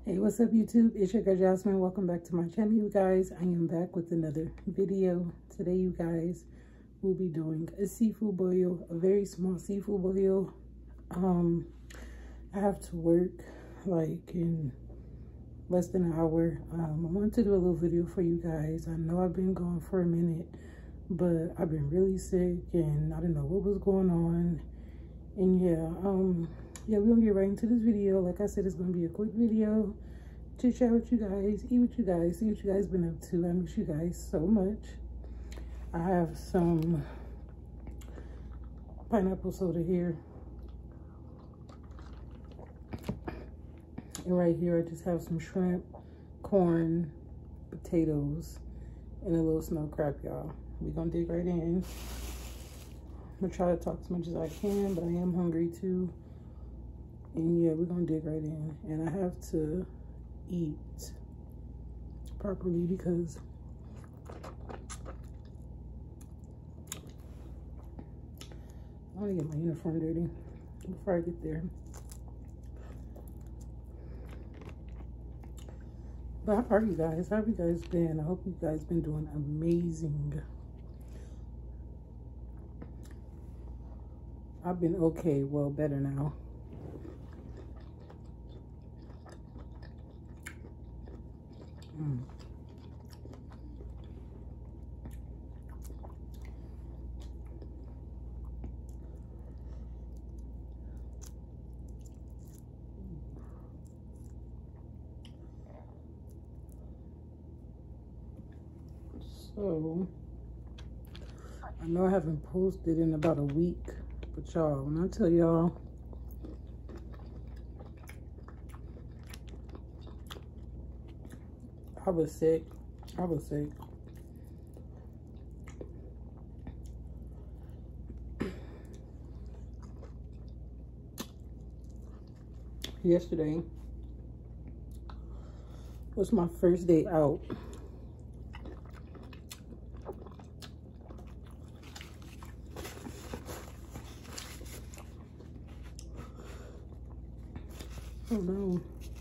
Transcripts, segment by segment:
Hey, what's up YouTube? It's your girl Jasmine. Welcome back to my channel, you guys. I am back with another video. Today, you guys, will be doing a seafood boil, a very small seafood boil. I have to work like in less than an hour. I wanted to do a little video for you guys. I know I've been gone for a minute, but I've been really sick and I didn't know what was going on. And yeah, we're gonna get right into this video. Like I said, it's gonna be a quick video to share with you guys, eat with you guys, see what you guys been up to. I miss you guys so much. I have some pineapple soda here. And right here, I just have some shrimp, corn, potatoes, and a little snow crab, y'all. We're gonna dig right in. I'm gonna try to talk as much as I can, but I am hungry too. And yeah, we're gonna dig right in. And I have to eat properly because I want to get my uniform dirty before I get there. But how are you guys? How have you guys been? I hope you guys been doing amazing. I've been okay, well, better now. So, I know I haven't posted in about a week, but y'all, when I tell y'all, I was sick. Yesterday was my first day out. Oh no.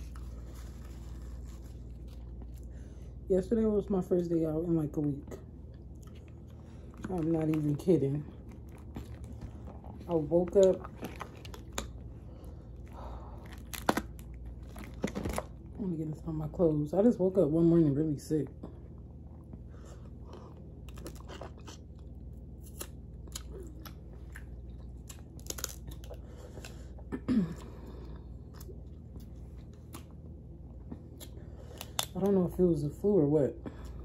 Yesterday was my first day out in like a week. I'm not even kidding. I woke up. Let me get into my clothes. I just woke up one morning really sick. I don't know if it was the flu or what.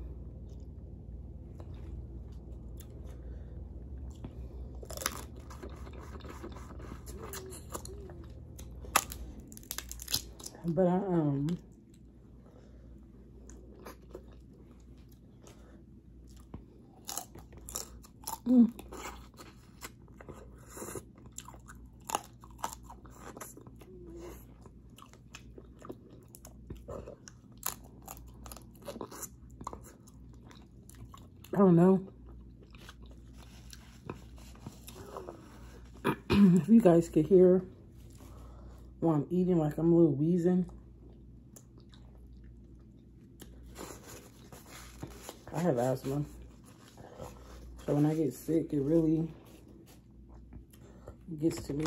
But I don't know. If you guys could hear while I'm eating, like I'm a little wheezing. I have asthma. So when I get sick, it really gets to me.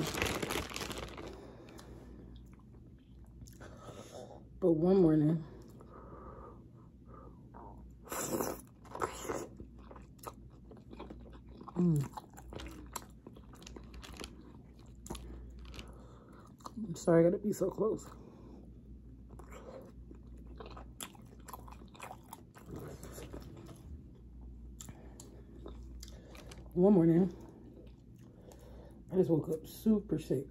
But one morning, I'm sorry, I gotta be so close. One morning, I just woke up super sick.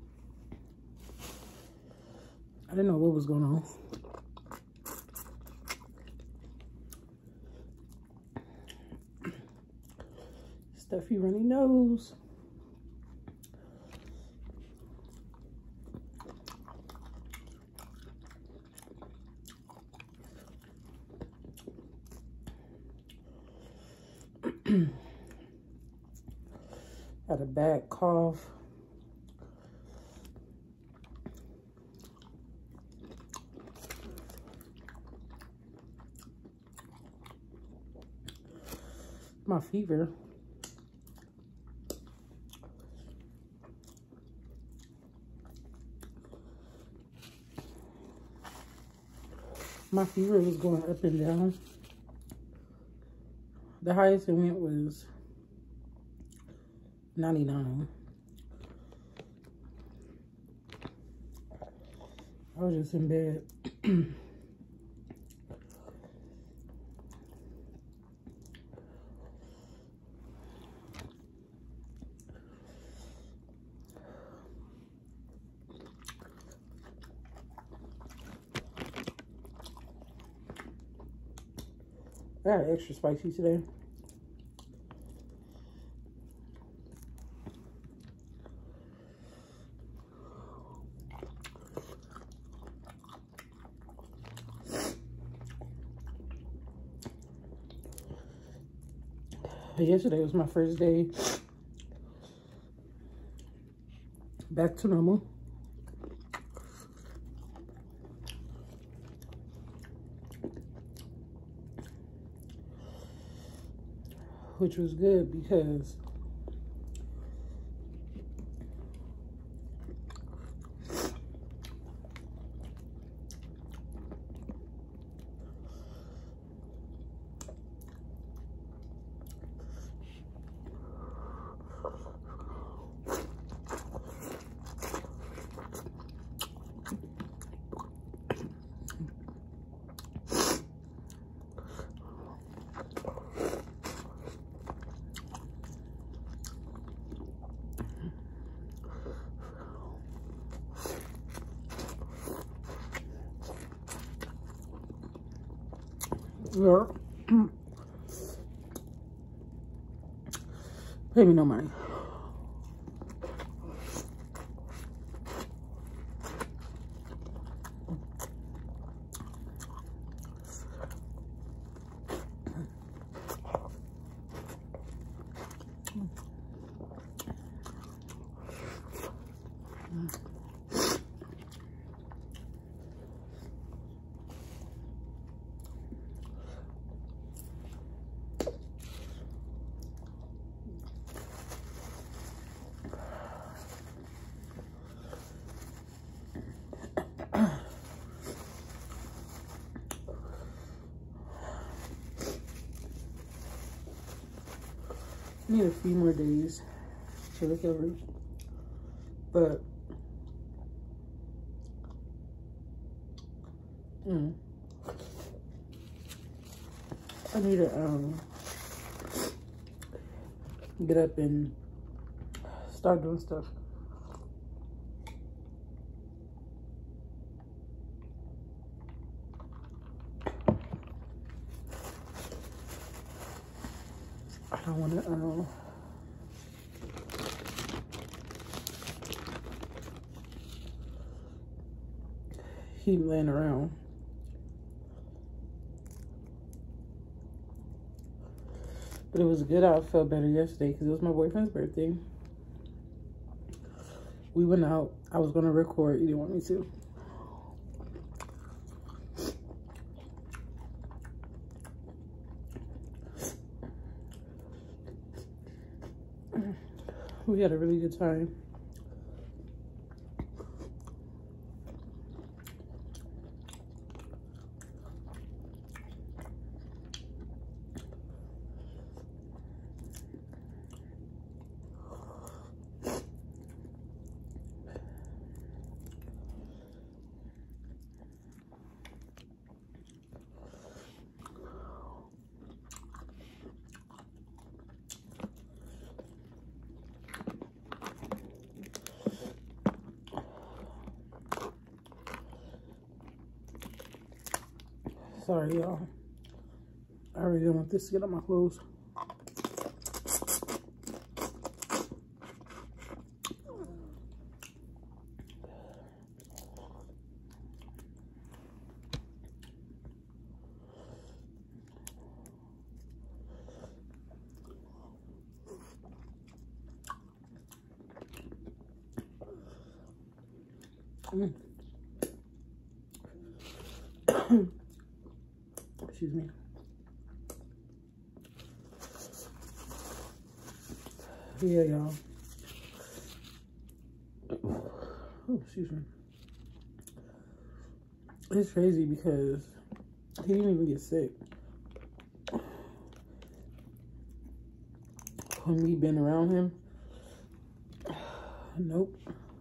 I didn't know what was going on. Stuffy runny nose. Had a bad cough. my fever. My fever was going up and down. The highest it went was 99. I was just in bed. I got extra spicy today. Yesterday was my first day back to normal. Which was good because yeah. Pay me no money. I need a few more days to recover, but I need to get up and start doing stuff. I don't want to keep laying around. But it was good. I felt better yesterday because it was my boyfriend's birthday. We went out. I was going to record. You didn't want me to. We had a really good time. Sorry, y'all. I really don't want this to get on my clothes. Excuse me. Yeah, y'all. Oh, excuse me. It's crazy because he didn't even get sick. When we been around him, nope.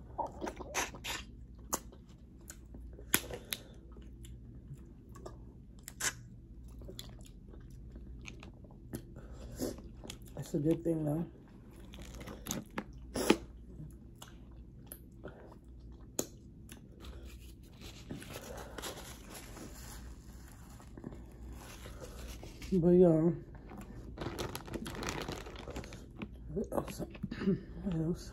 That's a good thing though. But y'all, what else?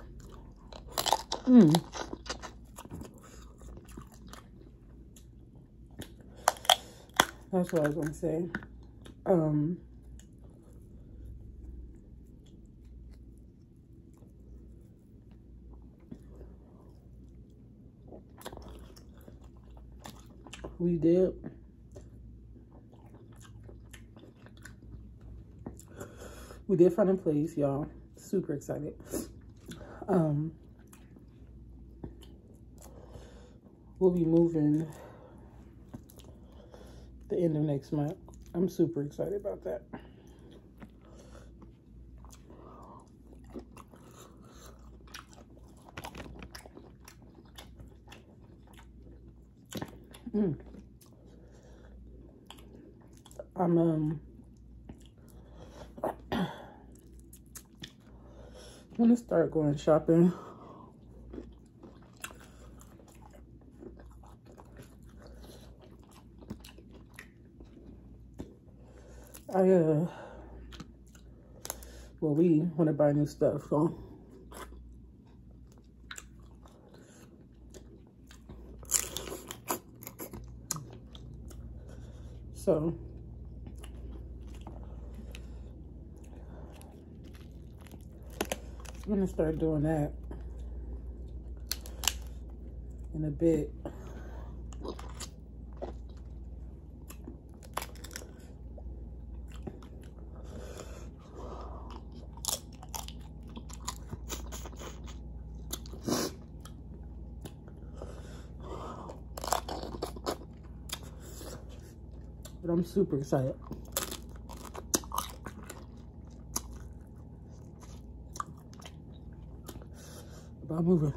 That's what I was gonna say. We did find a place, y'all. Super excited. We'll be moving the end of next month. I'm super excited about that. I'm gonna start going shopping. Well, we want to buy new stuff, so I'm gonna start doing that in a bit. But I'm super excited about moving.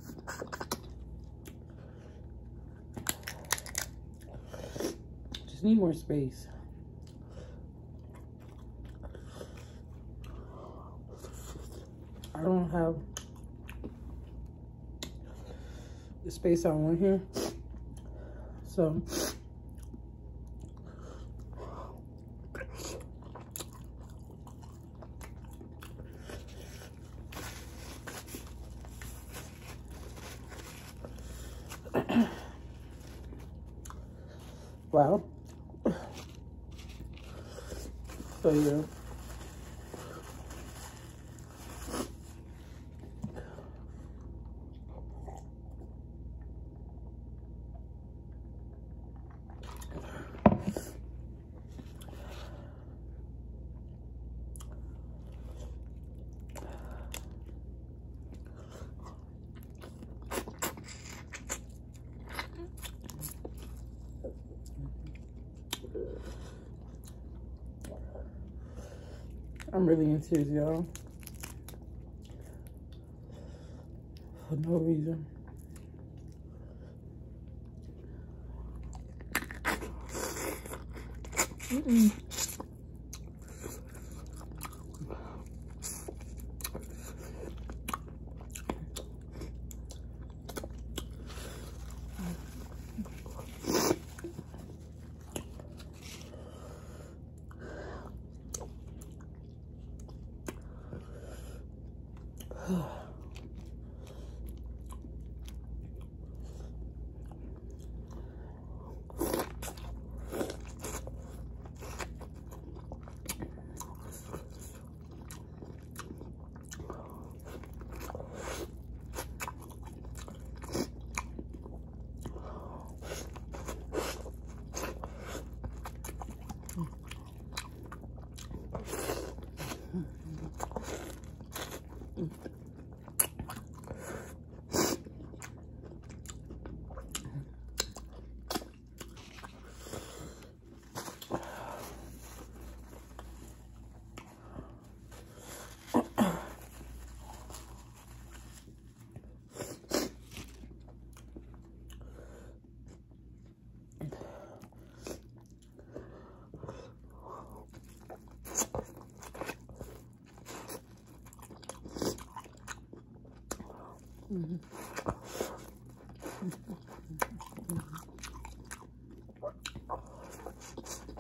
Just need more space. I don't have the space I want here, so wow. So yeah. I'm really in tears, y'all. For no reason.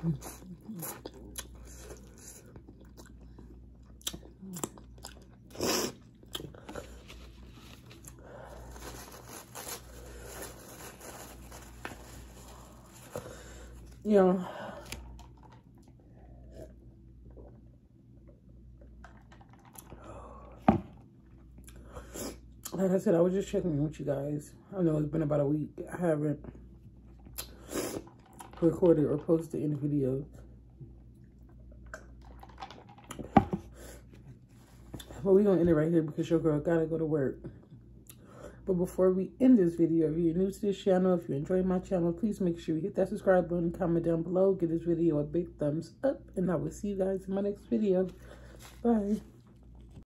Yeah. Like I said, I was just checking in with you guys. I know it's been about a week. I haven't recorded or posted any videos. But we're going to end it right here because your girl got to go to work. But before we end this video, if you're new to this channel, if you enjoy my channel, please make sure you hit that subscribe button, comment down below, give this video a big thumbs up, and I will see you guys in my next video. Bye.